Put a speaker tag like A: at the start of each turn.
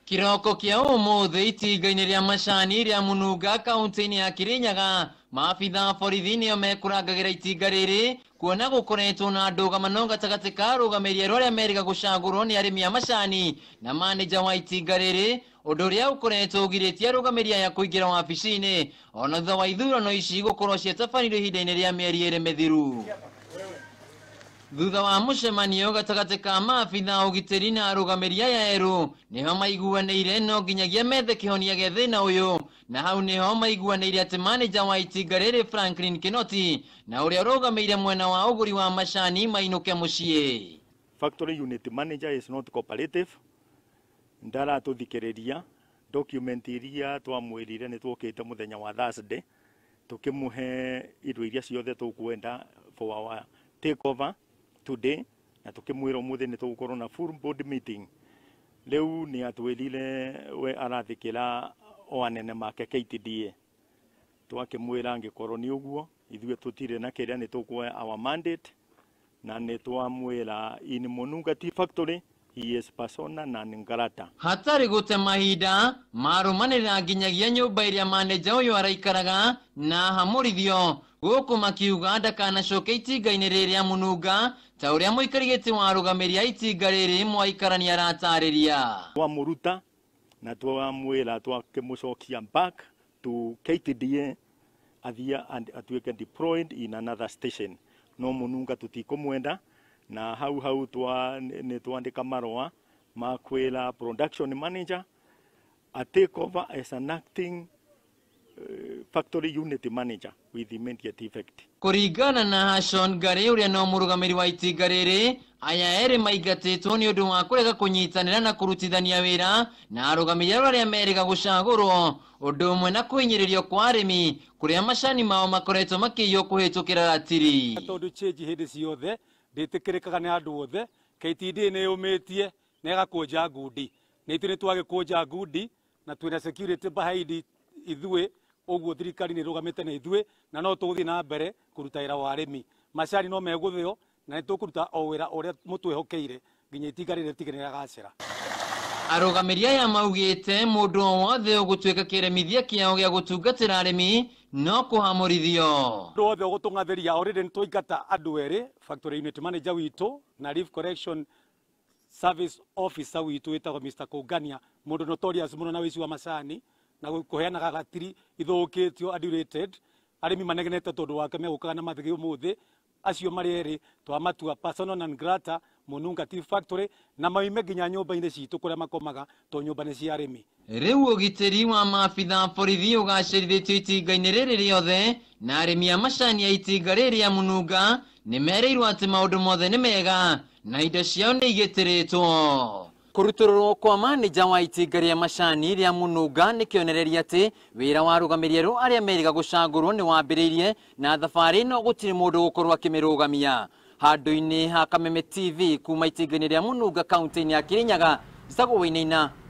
A: Kiroko kia umuthi itinga-ini ria macani ria Mununga kaunti-ini ya Kirinyaga maabitha borithi nio mekurangagira itinga riri kuona gukoretwo na ndũgamano gatagati ka arũgamĩrĩri arĩa meriga gucagũrwo ni arĩmi a macani na maneja wa itinga riri ũndũ ũrĩa ũkoretwo ũgirĩtie arũgamĩrĩri aya kũingĩra wabici-inĩ ona thutha wa ithurano ici gũkorwo cietabanĩrio ihinda-inĩ rĩa mĩeri ĩrĩ mĩthiru. Thutha wa mũcemanio gatagati ka maabitha ũgitĩri na arũgamĩrĩri aya erũ niho maiguanĩire no nginyagia methe kĩhonia gĩa thĩna ũyũ, na hau niho maiguanĩire atĩ maneja wa itinga rĩrĩ Franklin Kinoti na ũrĩa ũrũgamĩrĩire mwena wa ũgũri wa macani mainũke mũciĩ.
B: Factory unit manager is not cooperative. Ndaratũthikĩrĩria document iria twamwĩrire nĩ twokĩte mũthenya wa Thursday tukĩmũhe indo iria ciothe tũkwenda for our takeover today, na tukimwira umuthi ni tugukorwo na full board meeting. Leu ni atwirire we arathikira o anene make KTDA twakimwira angikorwo ni uguo ithuĩ tutire na kiria ni tukuoya our mandate na ni twamwira in Mununga Tea Factory he is persona na ngarata
A: hatari gute mahinda marumanĩrĩra nginyagia nyũmba iria maneja ũyũ araikaraga na hamũrithio gũkũ makiuga ndakanacoke itinga-inĩ rĩrĩ rĩa Mununga ta ũrĩa mũikari gĩtĩ wa arũgamĩrĩri a itinga rĩrĩ Mwaikarania aratarĩria.
B: Twamuruta na twamwĩra twakĩmũcokia back to KTDA athia and atuĩke deployed in another station. No Mununga tutikumwenda na hau nĩ twandĩka marũa ma kwĩra production manager a take over as an acting factory unit manager with immediate effect.
A: Kũringana na Hashon Ngari ũrĩa no mũrũgamĩrĩri wa itinga rĩrĩ, aya erĩ maingatĩtwo nĩ ũndũ wa kũrega kũnyitanĩra na kũrutithania wĩra na arũgamĩrĩri arĩa meriga gũcagũrwo, ũndũ ũmwe na kwĩnyĩrĩrio kwa arĩmi kũrĩa macani mao makoretwo makĩiywo kũhĩtũkĩra ratiri.
C: Tondũ change hĩndĩ ciothe ndĩtĩkĩrĩkaga nĩ andũ othe, KTDA nĩ yũmĩtie na ĩgakũnja ngundi. Nĩ ithuĩ nĩ twagĩkũnja ngundi na twĩna security behind ithuĩ, ũguo thirikari nĩ ĩrũgamĩte na ithuĩ na no tũgũthiĩ na mbere kũruta wĩra wa arĩmi. Macani no megũthĩo na nĩ tũkũruta o wĩra ũrĩa mũtwĩhokeire nginya itinga rĩrĩ rĩtige nĩ rĩgacĩra.
A: Arũgamĩrĩri aya maugĩte mũndũ o wothe ũgũtuĩka kĩremithia kĩao gĩa gũtungatĩra arĩmi no kũhamũrithio.
C: Mũndũ wothe ũgũtũng'athĩria already nĩ twaingata andũ erĩ, factory unit manager witũ na leaf collection service officer witũ wĩtagwo Mr. Kũngania, mũndũ notorious mũno na wĩici wa macani na kũheanaga gatiri ithũkĩtio adulated. Arĩmi manegenete tondũ wake megũkaga na mathigi ũmũthĩ. Acio marĩ erĩ twamatua persona non grata Mununga Tea Factory na maime nginya nyũmba-inĩ citũ kũrĩa makomaga to nyũmba nĩ cia arĩmi.
A: Rĩu ũgitĩri wa maabitha borithi ũgacĩrithĩtio itinga-inĩ rĩrĩ rĩothe na arĩmi a macani ya itinga rĩrĩ rĩa Mununga nĩ merĩirwo atĩ maũndũ mothe nĩ mega na indo ciao nĩ igĩtĩrĩtwo. Kũrutũrũrwo kwa maneja wa itinga rĩa macani rĩa Mununga nĩ kĩonereria atĩ wĩra wa arũgamĩrĩri erũ arĩa meriga gũcagũrwo nĩ wambĩrĩirie na thabarĩ ĩno gũtirĩ mũndũ gũkorwo akĩmĩrũgamia. Handũ-inĩ ha Kameme TV kuma itinga-inĩ rĩa Mununga kaunti-inĩ ya Kirinyaga, Zagwo Wainaina.